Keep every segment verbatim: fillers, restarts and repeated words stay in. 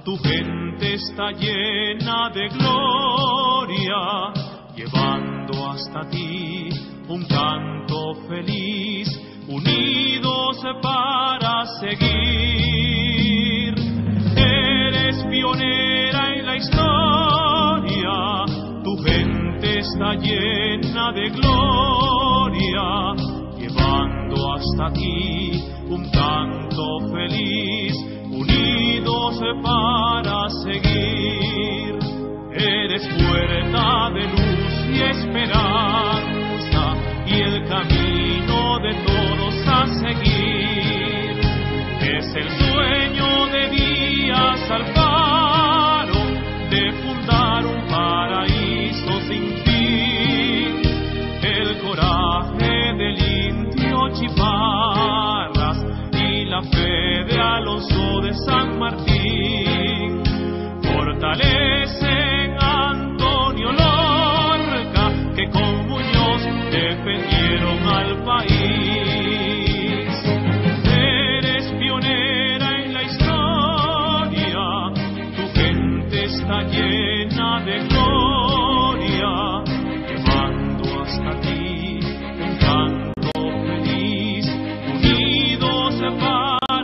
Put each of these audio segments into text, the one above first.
tu gente está llena de gloria, llevando hasta ti un canto feliz, unidos para seguir. Eres pionera en la historia, tu gente está llena de gloria, llevando hasta ti un canto feliz, unidos para seguir. Eres puerta de luz y esperanza, y el camino de todos a seguir. Es el sueño de días al faro, de fundar un paraíso sin fin. El coraje del indio Chiparras y la fe de Alonso de San Martín fortalecen a Antonio Lorca, que con Muñoz defendieron al país. Eres pionera en la historia, tu gente está llena de gloria, llevando hasta ti un canto feliz, unidos para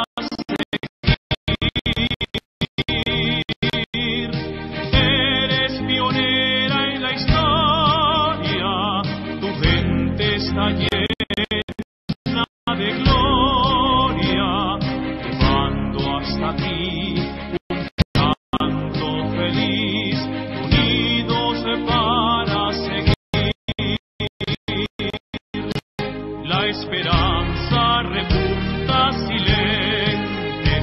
seguir. Eres pionera en la historia, tu gente está llena de gloria, llevando hasta ti un canto feliz, unidos para seguir. La esperanza repunta silente,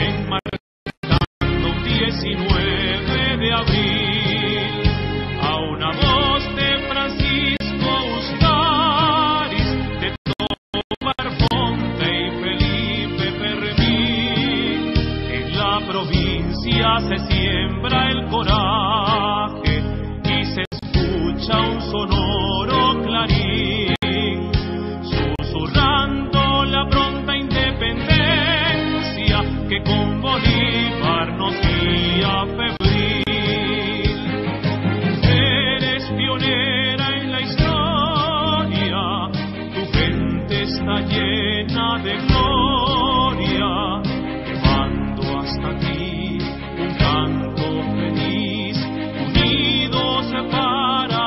enmarcando un diecinueve de abril, a una voz de Francisco Ustaris, de Tomar Ponte y Felipe Fermín. En la provincia se siembra el coraje y se escucha un sonoro clarín, susurrando la pronta independencia que con Bolívar nos guía febril. Eres pionera en la historia, tu gente está llena de gloria, llevando hasta ti un canto feliz, unidos para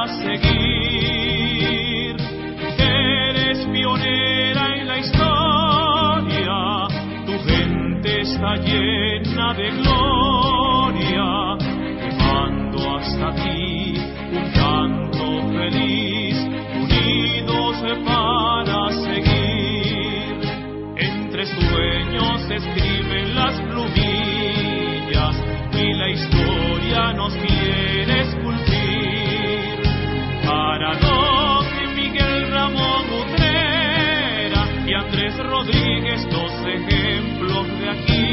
seguir. Eres pionera en la historia, tu gente está llena de gloria, llevando hasta ti un canto feliz, unidos para seguir. Entre sueños se escriben las plumillas y la historia nos quiere esculpir. Para los de Miguel Ramón Utrera y Andrés Rodríguez, dos ejemplos de aquí.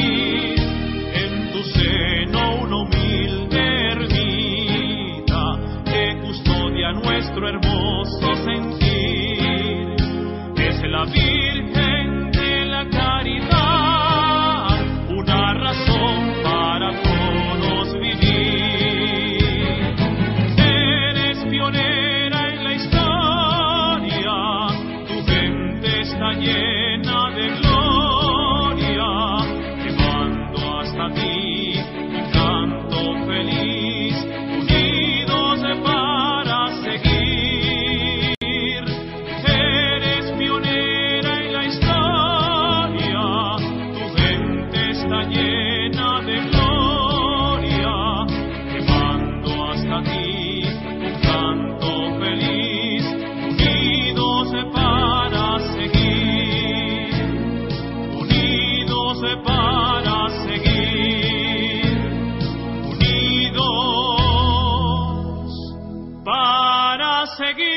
En tu seno una humilde ermita que custodia nuestro hermoso sentir. Es la Virgen de la Caridad, una razón para todos vivir. Eres pionera en la historia, tu gente está llena de gloria, llevando hasta ti un canto feliz, unidos para seguir. Eres pionera en la historia, tu gente está llena de gloria, llevando hasta ti un canto feliz, unidos para seguir, unidos para seguir, unidos para seguir.